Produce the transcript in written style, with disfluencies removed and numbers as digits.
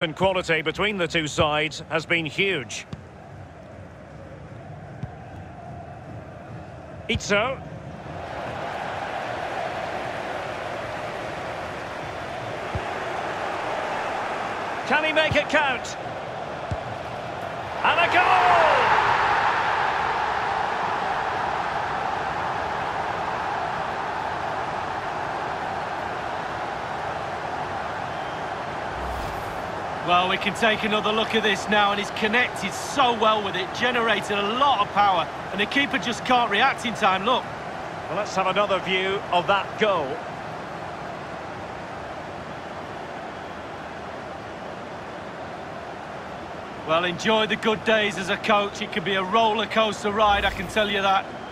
And quality between the two sides has been huge. Itzo. Can he make it count? And a goal! Well, we can take another look at this now, and he's connected so well with it, generated a lot of power, and the keeper just can't react in time. Look. Well, let's have another view of that goal. Well, enjoy the good days as a coach. It can be a roller coaster ride, I can tell you that.